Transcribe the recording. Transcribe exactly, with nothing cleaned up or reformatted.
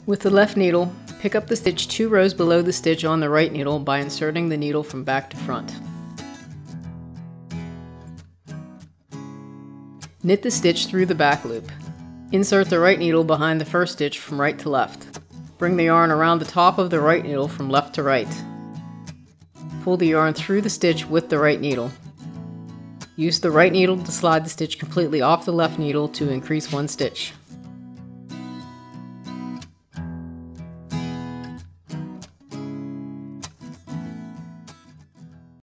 With the left needle, pick up the stitch two rows below the stitch on the right needle by inserting the needle from back to front. Knit the stitch through the back loop. Insert the right needle behind the first stitch from right to left. Bring the yarn around the top of the right needle from left to right. Pull the yarn through the stitch with the right needle. Use the right needle to slide the stitch completely off the left needle to increase one stitch.